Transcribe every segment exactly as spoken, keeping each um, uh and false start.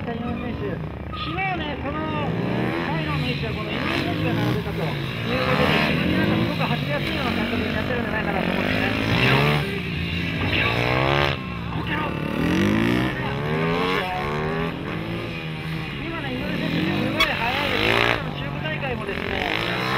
した井上選手、昨日ね、この最後の位置はこの井上選手が並べたということで、自分になんかすごく走りやすいような感覚になってるんじゃないかなと思うんですね。ごキロ、ごキロ、ごキロ。今ね、井上選手、すごい速いです。中部大会もですね、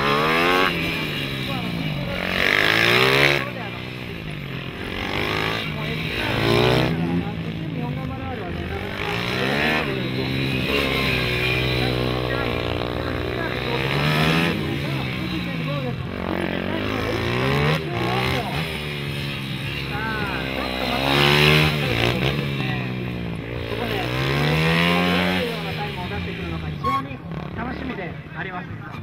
あります。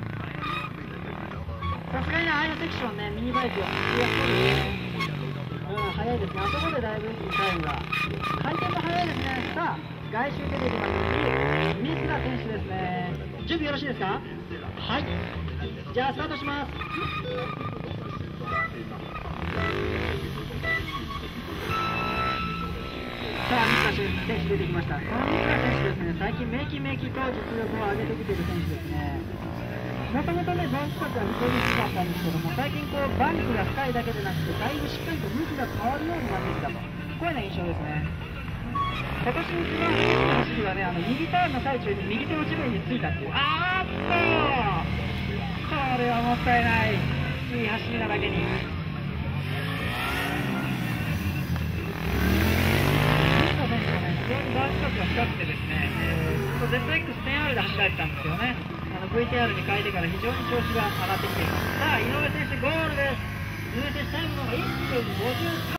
さすがにね、ああいうセクションね、ミニバイクは走りやすいね。うん、速いですね。あそこでだいぶいいタイムが。回転も速いですね。さあ、外周出てきますし、水田選手ですね。準備よろしいですか？はい。じゃあ、スタートします。さあ、水田選手出てきました。この水田選手ですね、最近めきめきと実力を上げてきている選手ですね。もともとね、ジャンプ角は非常に低かったんですけども、最近こう、バンクが深いだけでなくて、だいぶしっかりと向きが変わるようになってきたと。こういうような印象ですね。今年一番激しい走りはね、あの、右ターンの最中に右手の地面についたっていう。あーっとこれはもったいない。いい走りなだけに。非常にバース角が深くてですね、えー、ゼットエックステンアール で走られてたんですよね。あの ブイティーアール に変えてから非常に調子が上がってきています。さあ、井上選手ゴールです。井上選手タイムの方がいっぷんごじゅうさん